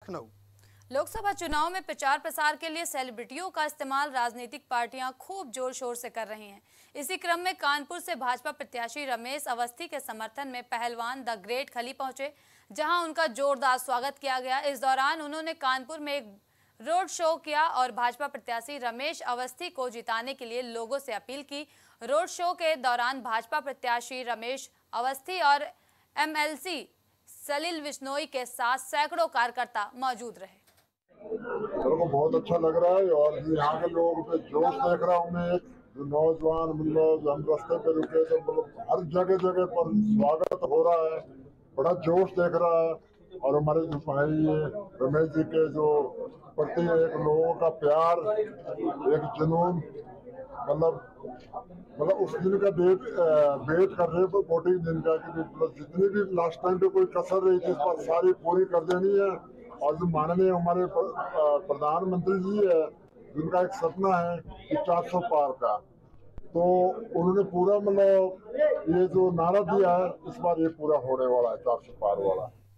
लखनऊ। लोकसभा चुनाव में प्रचार प्रसार के लिए सेलिब्रिटियों का इस्तेमाल राजनीतिक पार्टियां खूब जोर शोर से कर रही हैं। इसी क्रम में कानपुर से भाजपा प्रत्याशी रमेश अवस्थी के समर्थन में पहलवान द ग्रेट खली पहुंचे, जहां उनका जोरदार स्वागत किया गया। इस दौरान उन्होंने कानपुर में एक रोड शो किया और भाजपा प्रत्याशी रमेश अवस्थी को जिताने के लिए लोगों से अपील की। रोड शो के दौरान भाजपा प्रत्याशी रमेश अवस्थी और एमएलसी सलील बिश्नोई के साथ सैकड़ों कार्यकर्ता मौजूद रहे। मेरे को बहुत अच्छा लग रहा है और यहाँ के लोगों पे जोश देख रहा हूँ मैं। जो नौजवान मतलब हम रास्ते पे रुके तो मतलब हर जगह जगह पर स्वागत हो रहा है, बड़ा जोश देख रहा है। और हमारे जो भाई रमेश जी के जो प्रति एक लोगों का प्यार, एक जुनून, मतलब उस दिन का वेट कर रहे हैं वोटिंग दिन का कि मतलब जितनी भी लास्ट टाइम पे कोई कसर रही थी इस बार सारी पूरी कर देनी है। और जो माननीय हमारे प्रधानमंत्री जी है, जिनका एक सपना है कि 400 पार का, तो उन्होंने पूरा मतलब ये जो नारा दिया है इस बार ये पूरा होने वाला है 400 पार वाला।